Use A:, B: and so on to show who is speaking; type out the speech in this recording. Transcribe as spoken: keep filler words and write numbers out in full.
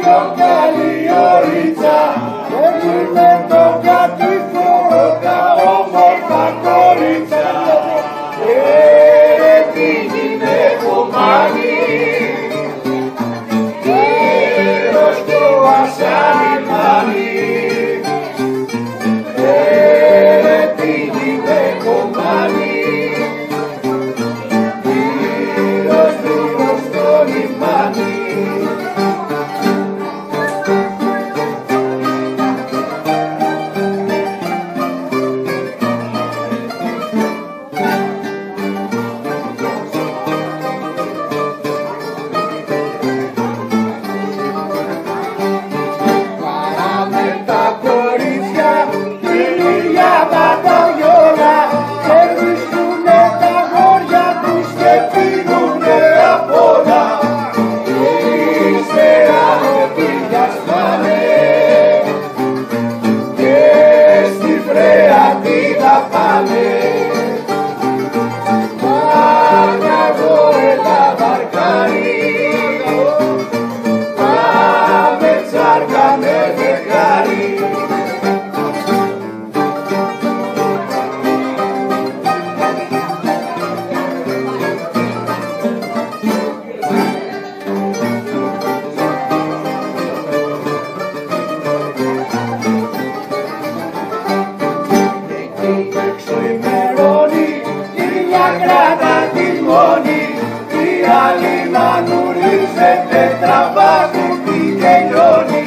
A: πιο καλή ωρίτσα, με το κατηφόρο τα όμορφα κορίτσα. Ε, τι γυναικομάνη, γέρος το ασαλιμάνι. Ε, τι γυναικομάνη, γύρος δούλος στο λιμάνι. Η άλλη μανουρίζεται, τραβάγουν την τελειώνει.